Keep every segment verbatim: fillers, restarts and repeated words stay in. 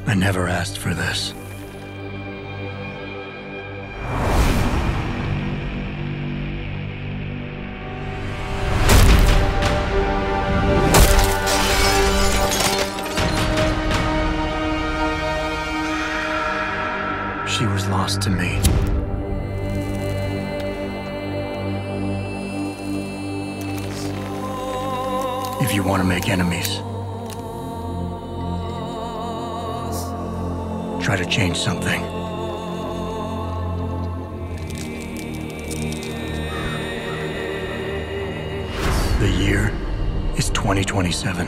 I never asked for this. She was lost to me. If you want to make enemies, try to change something. The year is twenty twenty-seven.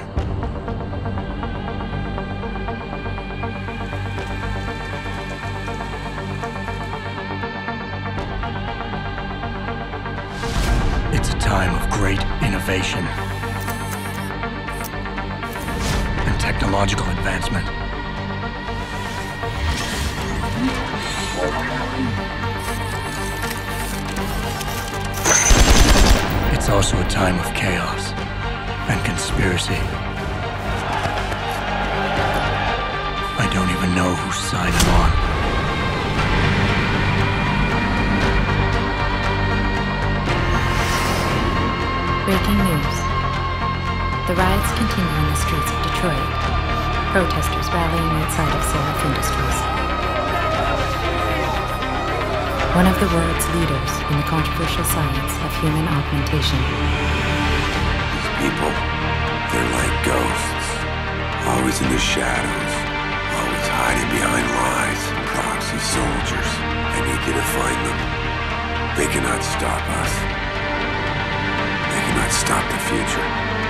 It's a time of great innovation and technological advancement. It's also a time of chaos and conspiracy. I don't even know whose side I'm on. Breaking news. The riots continue in the streets of Detroit. Protesters rallying outside of Sarif Industries. One of the world's leaders in the controversial science of human augmentation. These people, they're like ghosts. Always in the shadows. Always hiding behind lies. Proxy soldiers. I need you to find them. They cannot stop us. They cannot stop the future.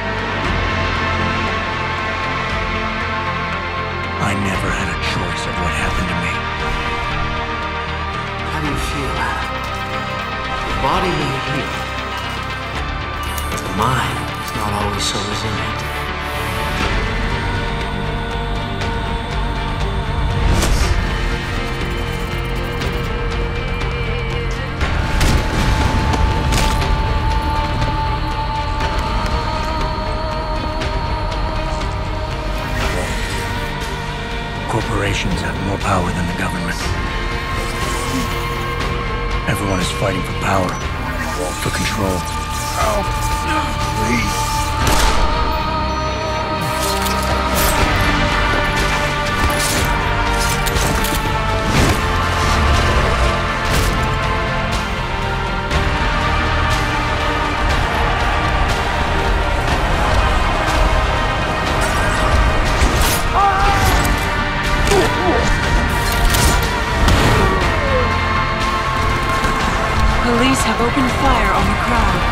I never had a choice of what happened to me. How do you feel, Adam? The body may heal, but the mind is not always so resilient. Corporations have more power than the government. Everyone is fighting for power, for control. Help! Please. Police have opened fire on the crowd.